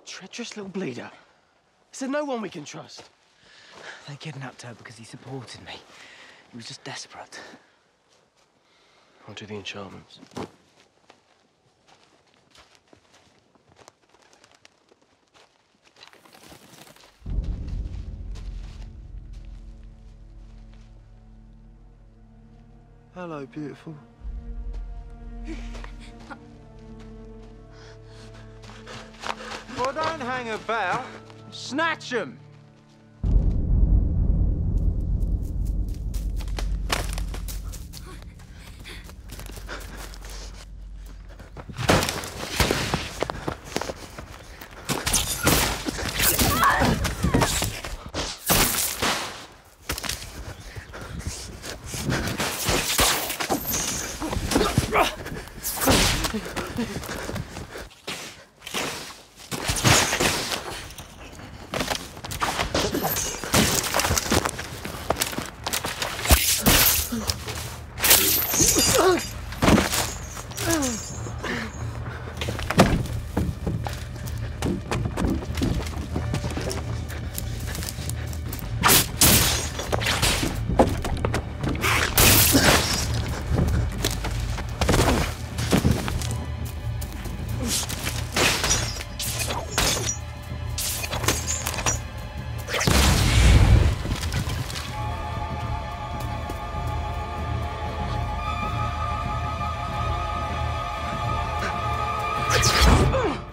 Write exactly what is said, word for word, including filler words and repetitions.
Treacherous little bleeder. Is there no one we can trust? They kidnapped her because he supported me. He was just desperate. I'll do the enchantments. Hello, beautiful. Well, don't hang about. Snatch 'em! Ugh!